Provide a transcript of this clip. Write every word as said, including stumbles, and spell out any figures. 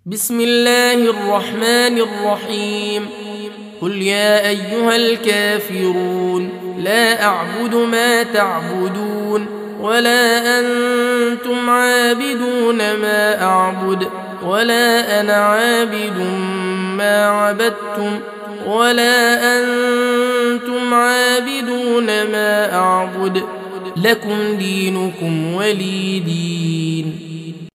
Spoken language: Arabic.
بسم الله الرحمن الرحيم. قل يا أيها الكافرون لا أعبد ما تعبدون ولا أنتم عابدون ما أعبد ولا أنا عابد ما عبدتم ولا أنتم عابدون ما أعبد لكم دينكم ولي دين.